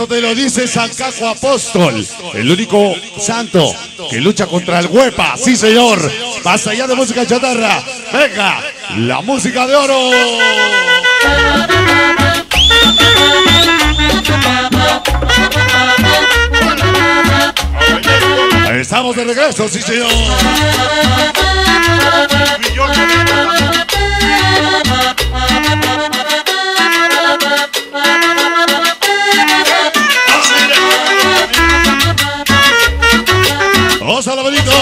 Esto te lo dice San Caco Apóstol, el único santo que lucha contra el huepa. Sí, señor. Más allá de música chatarra. Venga, la música de oro. Estamos de regreso, sí, señor. Vamos a la bonito.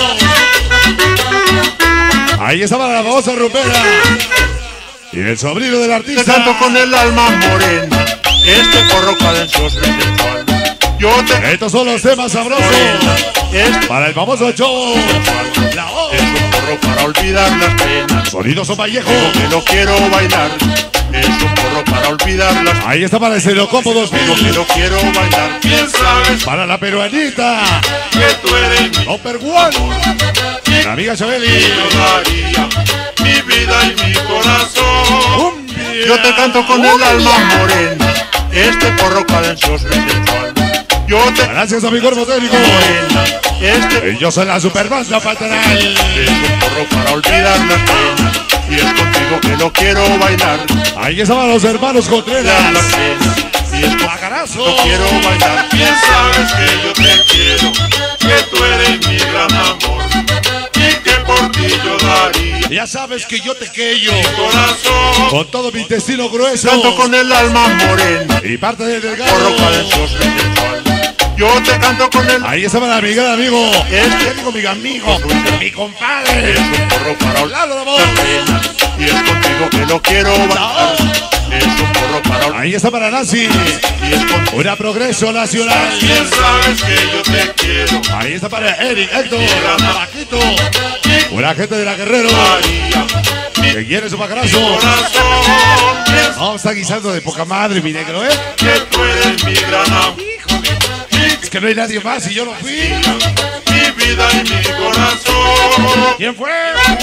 Ahí estaba la famosa Rupera y el sobrino del artista. Te canto con el alma morena, este porro cadencioso y sensual. Estos son los temas sabrosos para el famoso show. La voz. Es un porro para olvidar las penas. Sonido Vallejo. Que lo quiero bailar. Es un porro para olvidar las penas. Ahí está para el Cedocompo 2000. Que lo quiero bailar. ¿Quién sabes? Para la peruanita. Que tú eres mi Number One. La amiga Chabeli. Yo daría mi vida y mi corazón. Yo te canto con el alma morena. Este porro cadencioso y sensual. Gracias a mi cuerpo técnico. Yo soy la superbanda paternal. Es un porro para olvidar las penas. Y es contigo que lo quiero bailar. Ahí estaban los hermanos Contreras. Las penas. Y es Pagarazo. Lo quiero bailar. Bien sabes que yo te quiero. Que tú eres mi gran amor. Y que por ti yo daría. Ya sabes que yo te queyo. Corazón. Con todo mi intestino grueso. Canto con el alma morena. Y parte del delgado. Porro cadencioso y sensual. Yo te canto con el... Ahí estaba la amiga de amigo. Este digo mi amigo. Mi compadre. Es un porro para olvidar las penas. Y es contigo que lo quiero bailar. Es un porro para olvidar. Ahí está para Nancy. Y es contigo. Una progreso nacional. Bien sabes que yo te quiero. Ahí está para Eric, Héctor, Paquito. Una gente de la Guerrero. Que quiere su pacarazo. No, está guisando de poca madre, mi negro, ¿eh? Que tú eres mi gran amor. Es que no hay nadie más y yo no fui. Mi vida y mi corazón. ¿Quién fue?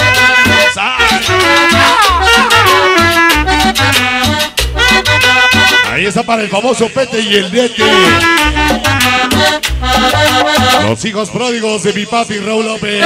Ahí está para el famoso Pete y el Nete. Los hijos pródigos de mi papi Raúl López.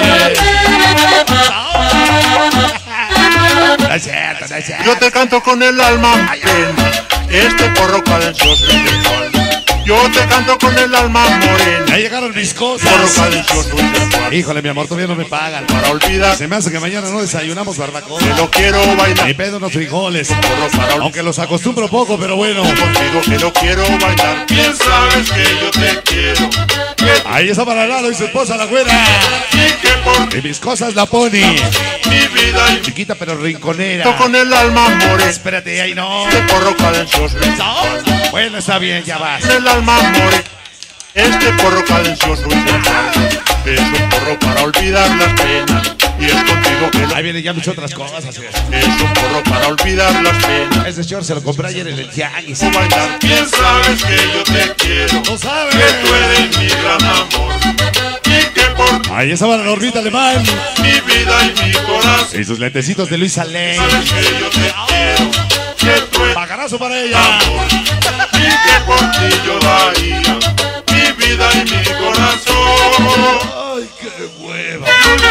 No es cierto, no es cierto. Yo te canto con el alma morena. Este porro cadencioso y sensual. Yo te canto con el alma morena. Ya llegaron mis cosas. Porro cadencioso y sensual. Híjole, mi amor, todavía no me pagan. Para olvidar. Se me hace que mañana no desayunamos barbacoa. Que lo quiero bailar. Ni pedo unos frijoles. Porro para olvidar. Aunque los acostumbro poco, pero bueno. Contigo que lo quiero bailar. Bien sabes que yo te quiero. Ahí está para Lalo y su esposa la güera. Y que por Y mis cosas la Pony. mi vida y Chiquita pero rinconera. con el alma morena. Espérate, ahí no. Este porro cadencioso y sensual. Bueno, está bien, ya vas. El alma morena. Este porro cadencioso y sensual. Es un porro para olvidar las penas. Y es contigo que lo... Ahí vienen ya muchas otras cosas. Así Es un porro para olvidar las penas. Ese short se lo compré ayer en el tianguis. Bailar. Bien sabes que yo te quiero. No sabes. Que tú eres mi gran amor. Y que por Ahí estaba la Normita Alemán. mi vida y mi corazón. Y sus lentecitos de Luis Alén. Sabes que yo te quiero. Que tú eres Pagarazo para ella. amor. Y que por ti yo daría mi vida y mi corazón. Ay, qué hueva.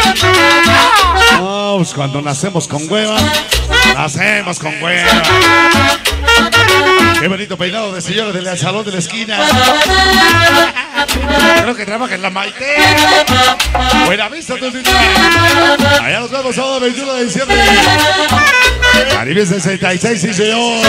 No, pues cuando nacemos con hueva, nacemos con hueva. Qué bonito peinado de señora del salón de la esquina. Creo que trabaja en la Maite. Buena vista, tu allá nos vemos sábado 21 de diciembre. Caribe 66, sí señor.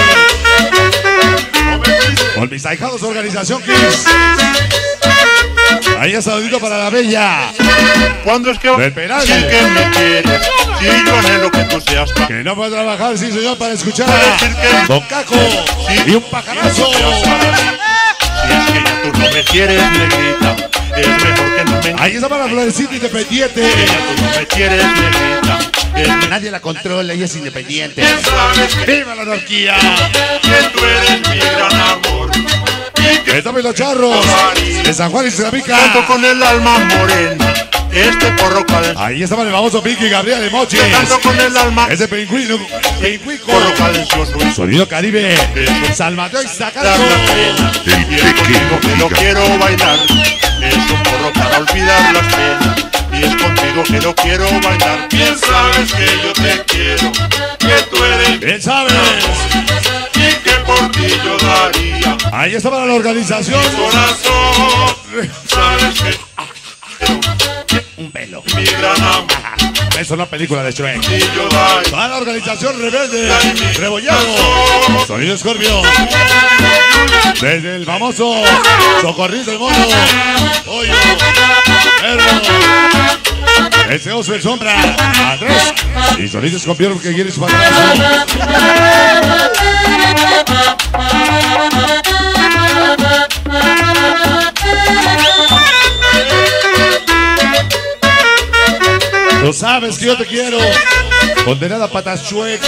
Con mis ahijados de Organización Kids. Ahí es saludito para la bella. ¿Cuándo es que Del Penal. decir que me quieres? Si yo anhelo que tú seas para Que no puede trabajar, sí señor, para escuchar a Don Caco y un pajarazo. Si es que ya tú no me quieres, negrita, es mejor que no me... Ahí está para Florecita Independiente. Que ya tú no me quieres, negrita, es Nadie la controla, ella es independiente. sabes que ¡Viva la anarquía! tú eres mi gran amor. Y que Estamos los charros de San Juan y Ceramica. canto con el alma morena. este porro calencio. Ahí estaba el famoso Pinky Gabriel de Mochis. Yo canto con el alma, Ese pingüino, pingüico. porro cadencioso. Sonido Caribe. San Mateo y Dar Zacatecas. la pena, y es contigo que lo quiero bailar. Es un porro para olvidar las penas. Y es contigo que lo quiero bailar. Bien sabes que yo te quiero, que tú eres Bien sabes. y que por ti yo daría Ahí estaba la organización. corazón. Sabes que Un pelo. mi gran amor Eso es una película de Shrek. y yo daría Toda la organización rebelde. Rebollado. Sonido Escorpio. Desde el famoso Socorrido del Mono. Pollo. Perro. Ese oso el sombra. Andrés. Y Sonido Escorpio que quiere su padrazo. Tú sabes que yo te quiero. Condenada patas chuecas.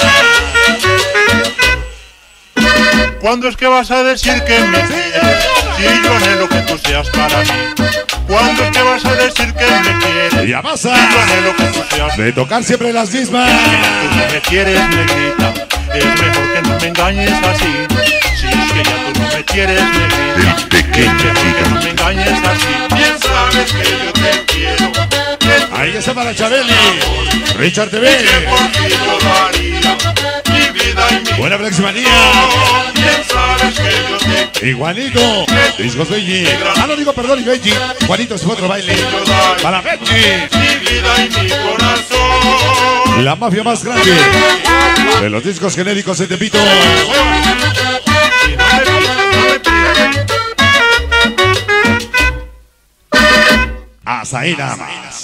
¿Cuándo es que vas a decir que me quieres? Si yo anhelo que tú seas para mí. ¿Cuándo es que vas a decir que me quieres? Y a masa. Si yo anhelo que tú seas De tocar siempre las mismas. tú no me quieres, negrita. Es mejor que no me engañes así. Si es que ya tú no me quieres, negrita. El pequeño Es mejor que gigante. no me engañes así. Bien sabes que yo te quiero. Que tú Ahí está para Chabeli. Richard que TV. por ti yo daría mi vida y mi Buena Fleximanía. bien sabes que yo te quiero. Y Juanito. Discos Benji. Ah, no digo perdón, y Benji. Juanito es otro baile. Para Benji. Mi vida y mi corazón. La mafia más grande de los discos genéricos de Tepito. Si no me pides, Hasta ahí nada más.